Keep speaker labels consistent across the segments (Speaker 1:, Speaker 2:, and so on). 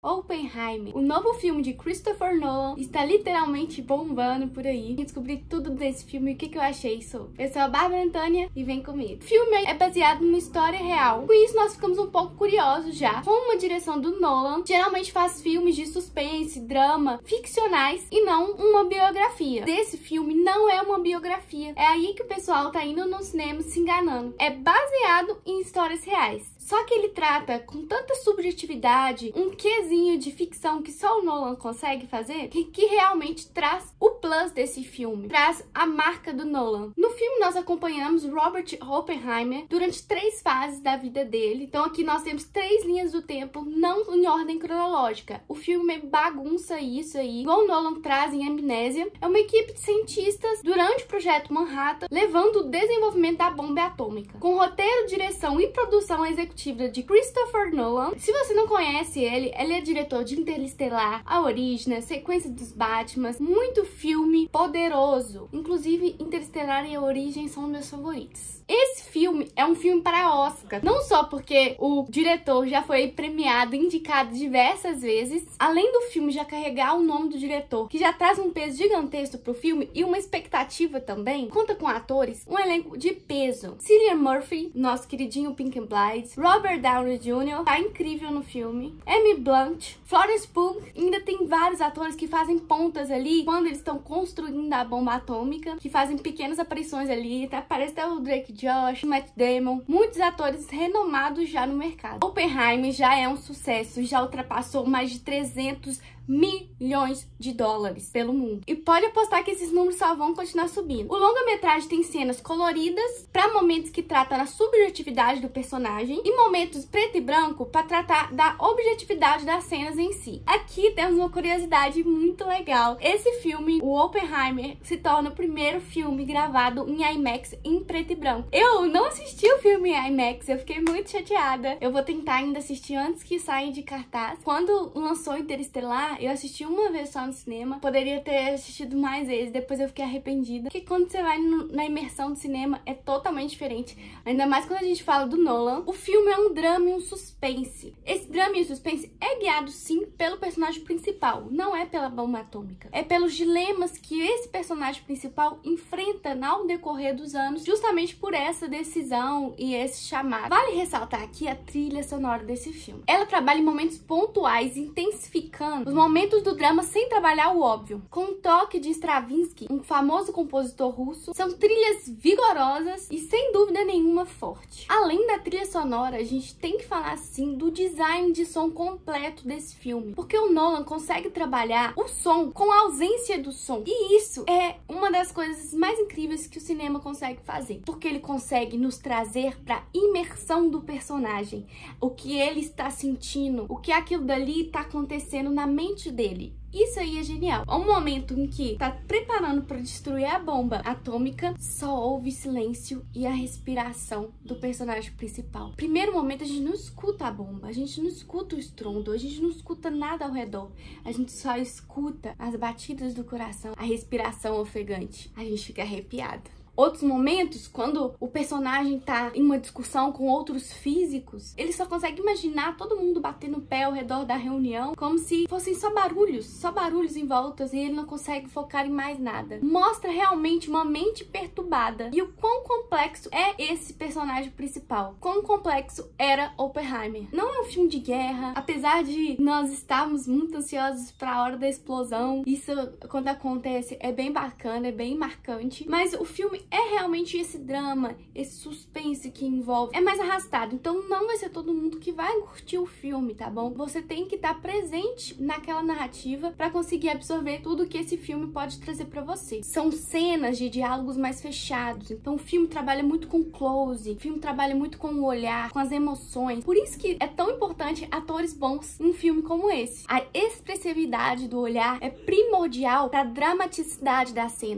Speaker 1: Oppenheimer, o novo filme de Christopher Nolan, está literalmente bombando por aí. Eu descobri tudo desse filme e o que eu achei sobre. Eu sou a Bárbara Antônia e vem comigo. O filme é baseado numa história real. Com isso, nós ficamos um pouco curiosos já. Com uma direção do Nolan, geralmente faz filmes de suspense, drama, ficcionais e não uma biografia. Desse filme não é uma biografia. É aí que o pessoal tá indo no cinema se enganando. É baseado em histórias reais. Só que ele trata com tanta subjetividade, um quezinho de ficção que só o Nolan consegue fazer, que realmente traz o plus desse filme, traz a marca do Nolan. No filme nós acompanhamos Robert Oppenheimer durante 3 fases da vida dele. Então aqui nós temos 3 linhas do tempo, não em ordem cronológica. O filme bagunça isso aí, igual o Nolan traz em Amnésia. É uma equipe de cientistas durante o projeto Manhattan, levando o desenvolvimento da bomba atômica. Com roteiro, direção e produção executiva de Christopher Nolan. Se você não conhece ele é diretor de Interestelar, A Origem, a sequência dos Batman, muito filme poderoso. Inclusive, Interestelar e A Origem são meus favoritos. Esse filme é um filme para Oscar, não só porque o diretor já foi premiado, indicado diversas vezes, além do filme já carregar o nome do diretor, que já traz um peso gigantesco pro filme e uma expectativa também, conta com atores, um elenco de peso. Cillian Murphy, nosso queridinho Pink and Blind, Robert Downey Jr. tá incrível no filme, Emily Blunt, Florence Pugh, ainda tem vários atores que fazem pontas ali quando eles estão construindo a bomba atômica, que fazem pequenas aparições ali, tá? Parece até o Drake Josh, Matt Damon, muitos atores renomados já no mercado. Oppenheimer já é um sucesso, já ultrapassou mais de 300 milhões de dólares pelo mundo. E pode apostar que esses números só vão continuar subindo. O longa-metragem tem cenas coloridas para momentos que tratam da subjetividade do personagem e momentos preto e branco para tratar da objetividade das cenas em si. Aqui temos uma curiosidade muito legal. Esse filme, o Oppenheimer, se torna o primeiro filme gravado em IMAX em preto e branco. Eu não assisti o filme em IMAX, eu fiquei muito chateada. Eu vou tentar ainda assistir antes que saia de cartaz. Quando lançou Interestelar, eu assisti uma vez só no cinema, poderia ter assistido mais vezes, depois eu fiquei arrependida. Porque quando você vai na imersão do cinema é totalmente diferente, ainda mais quando a gente fala do Nolan. O filme é um drama e um suspense. Esse drama e suspense é guiado sim pelo personagem principal, não é pela bomba atômica. É pelos dilemas que esse personagem principal enfrenta ao decorrer dos anos, justamente por essa decisão e esse chamado. Vale ressaltar aqui a trilha sonora desse filme. Ela trabalha em momentos pontuais, intensificando os momentos do drama sem trabalhar o óbvio. Com um toque de Stravinsky, um famoso compositor russo, são trilhas vigorosas e sem dúvida nenhuma forte. Além da trilha sonora, a gente tem que falar sim do design de som completo desse filme, porque o Nolan consegue trabalhar o som com a ausência do som. E isso é uma das coisas mais incríveis que o cinema consegue fazer, porque ele consegue nos trazer para imersão do personagem, o que ele está sentindo, o que aquilo dali está acontecendo na mente dele. Isso aí é genial. Ao momento em que tá preparando para destruir a bomba atômica, só ouve silêncio e a respiração do personagem principal. Primeiro momento, a gente não escuta a bomba, a gente não escuta o estrondo, a gente não escuta nada ao redor. A gente só escuta as batidas do coração, a respiração ofegante. A gente fica arrepiado. Outros momentos, quando o personagem tá em uma discussão com outros físicos, ele só consegue imaginar todo mundo batendo o pé ao redor da reunião, como se fossem só barulhos em volta, e ele não consegue focar em mais nada. Mostra realmente uma mente perturbada e o quão complexo é esse personagem principal. Quão complexo era Oppenheimer. Não é um filme de guerra, apesar de nós estarmos muito ansiosos para a hora da explosão. Isso, quando acontece, é bem bacana, é bem marcante, mas o filme é realmente esse drama, esse suspense que envolve. É mais arrastado, então não vai ser todo mundo que vai curtir o filme, tá bom? Você tem que estar presente naquela narrativa para conseguir absorver tudo que esse filme pode trazer para você. São cenas de diálogos mais fechados, então o filme trabalha muito com close, o filme trabalha muito com o olhar, com as emoções. Por isso que é tão importante atores bons em um filme como esse. A expressividade do olhar é primordial para a dramaticidade das cenas. E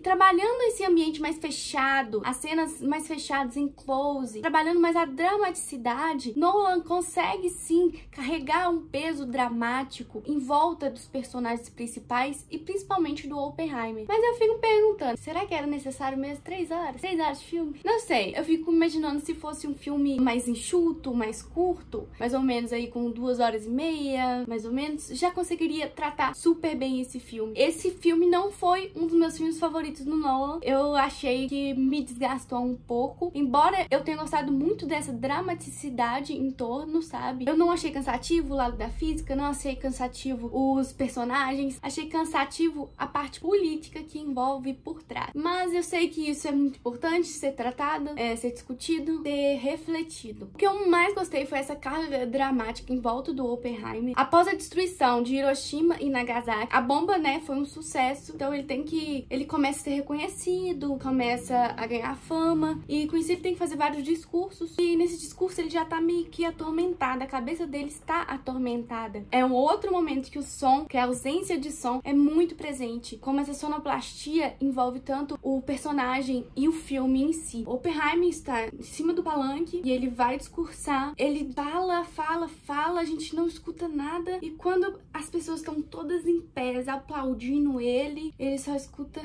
Speaker 1: trabalhando esse ambiente mais fechado, as cenas mais fechadas em close, trabalhando mais a dramaticidade, Nolan consegue sim carregar um peso dramático em volta dos personagens principais e principalmente do Oppenheimer. Mas eu fico perguntando, será que era necessário mesmo 3 horas? 3 horas de filme? Não sei, eu fico imaginando se fosse um filme mais enxuto, mais curto, mais ou menos aí com 2 horas e meia, mais ou menos, já conseguiria tratar super bem esse filme. Esse filme não foi um dos meus filmes favoritos do Nolan. Eu achei que me desgastou um pouco, embora eu tenha gostado muito dessa dramaticidade em torno, sabe? Eu não achei cansativo o lado da física, não achei cansativo os personagens, achei cansativo a parte política que envolve por trás. Mas eu sei que isso é muito importante ser tratado, ser discutido, ser refletido. O que eu mais gostei foi essa carga dramática em volta do Oppenheimer. Após a destruição de Hiroshima e Nagasaki, a bomba, né, foi um sucesso, então ele começa a ser reconhecido, começa a ganhar fama, e com isso ele tem que fazer vários discursos, e nesse discurso ele já tá meio que atormentado, a cabeça dele está atormentada. É um outro momento que o som, que a ausência de som é muito presente, como essa sonoplastia envolve tanto o personagem e o filme em si. Oppenheimer está em cima do palanque e ele vai discursar, ele fala, a gente não escuta nada, e quando as pessoas estão todas em pé aplaudindo ele só escuta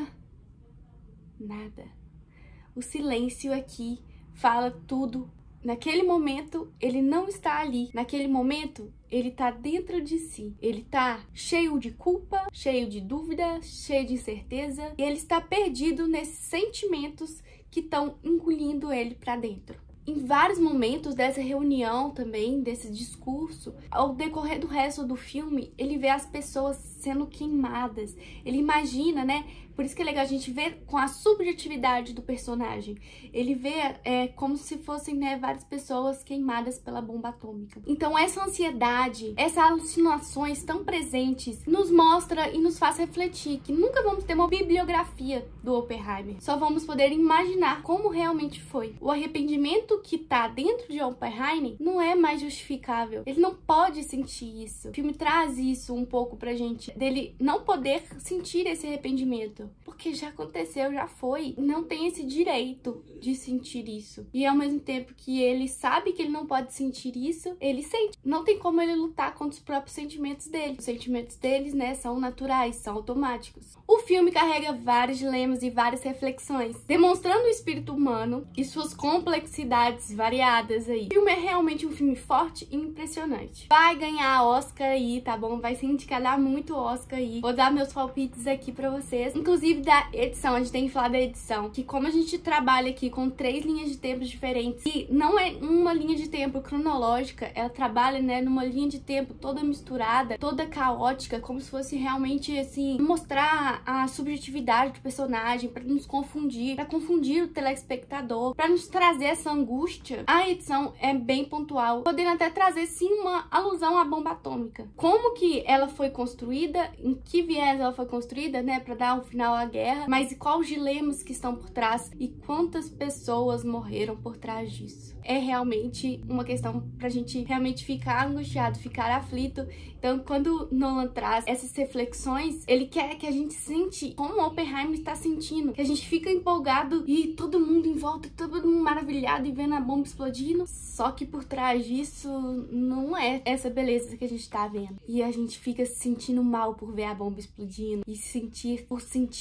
Speaker 1: nada. O silêncio aqui fala tudo. Naquele momento, ele não está ali. Naquele momento, ele tá dentro de si. Ele tá cheio de culpa, cheio de dúvida, cheio de incerteza. E ele está perdido nesses sentimentos que estão engolindo ele pra dentro. Em vários momentos dessa reunião também, desse discurso, ao decorrer do resto do filme, ele vê as pessoas sendo queimadas. Ele imagina, né? Por isso que é legal a gente ver com a subjetividade do personagem. Ele vê como se fossem, né, várias pessoas queimadas pela bomba atômica. Então essa ansiedade, essas alucinações tão presentes nos mostra e nos faz refletir que nunca vamos ter uma bibliografia do Oppenheimer. Só vamos poder imaginar como realmente foi. O arrependimento que tá dentro de Oppenheimer não é mais justificável. Ele não pode sentir isso. O filme traz isso um pouco pra gente, dele não poder sentir esse arrependimento. Porque já aconteceu, já foi. Não tem esse direito de sentir isso. E ao mesmo tempo que ele sabe que ele não pode sentir isso, ele sente. Não tem como ele lutar contra os próprios sentimentos dele. Os sentimentos deles, né, são naturais, são automáticos. O filme carrega vários dilemas e várias reflexões, demonstrando o espírito humano e suas complexidades variadas aí. O filme é realmente um filme forte e impressionante. Vai ganhar Oscar aí, tá bom? Vai ser indicado a muito Oscar aí. Vou dar meus palpites aqui pra vocês. Inclusive da edição, a gente tem que falar da edição, que como a gente trabalha aqui com 3 linhas de tempo diferentes, e não é uma linha de tempo cronológica, ela trabalha, né, numa linha de tempo toda misturada, toda caótica, como se fosse realmente, assim, mostrar a subjetividade do personagem, pra nos confundir, pra confundir o telespectador, pra nos trazer essa angústia. A edição é bem pontual, podendo até trazer, sim, uma alusão à bomba atômica. Como que ela foi construída, em que viés ela foi construída, né, pra dar um final à guerra, mas quais os dilemas que estão por trás e quantas pessoas morreram por trás disso. É realmente uma questão pra gente realmente ficar angustiado, ficar aflito. Então, quando Nolan traz essas reflexões, ele quer que a gente sente como o Oppenheimer está sentindo, que a gente fica empolgado e todo mundo em volta, todo mundo maravilhado e vendo a bomba explodindo. Só que por trás disso não é essa beleza que a gente tá vendo. E a gente fica se sentindo mal por ver a bomba explodindo e sentir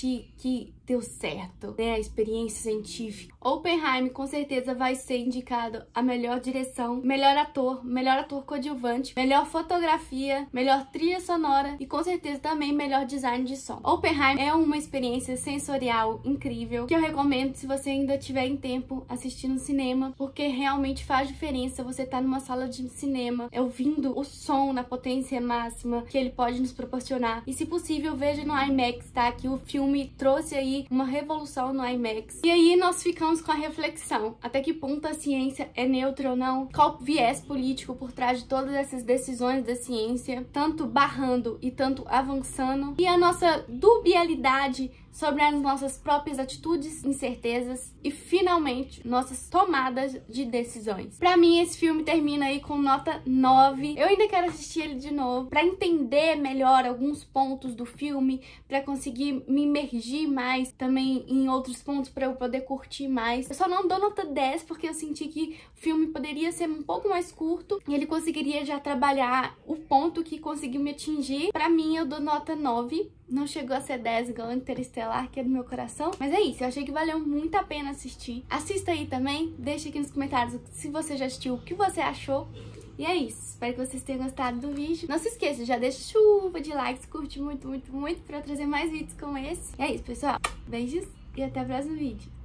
Speaker 1: que deu certo, né? A experiência científica. Oppenheimer com certeza vai ser indicado a melhor direção, melhor ator coadjuvante, melhor fotografia, melhor trilha sonora e com certeza também melhor design de som. Oppenheimer é uma experiência sensorial incrível que eu recomendo se você ainda tiver em tempo assistir no cinema, porque realmente faz diferença você estar numa sala de cinema, ouvindo o som na potência máxima que ele pode nos proporcionar. E se possível, veja no IMAX, tá? Que o filme trouxe aí uma revolução no IMAX. E aí nós ficamos com a reflexão, até que ponto a ciência é neutra ou não? Qual viés político por trás de todas essas decisões da ciência, tanto barrando e tanto avançando? E a nossa dubialidade sobre as nossas próprias atitudes, incertezas e, finalmente, nossas tomadas de decisões. Pra mim, esse filme termina aí com nota 9. Eu ainda quero assistir ele de novo pra entender melhor alguns pontos do filme, pra conseguir me imergir mais também em outros pontos pra eu poder curtir mais. Eu só não dou nota 10 porque eu senti que o filme poderia ser um pouco mais curto e ele conseguiria já trabalhar o ponto que conseguiu me atingir. Pra mim, eu dou nota 9. Não chegou a ser 10 igual Interestelar, que é do meu coração. Mas é isso, eu achei que valeu muito a pena assistir. Assista aí também, deixa aqui nos comentários se você já assistiu, o que você achou. E é isso, espero que vocês tenham gostado do vídeo. Não se esqueça, já deixa chuva de likes, curte muito, muito, muito pra trazer mais vídeos como esse. E é isso, pessoal. Beijos e até o próximo vídeo.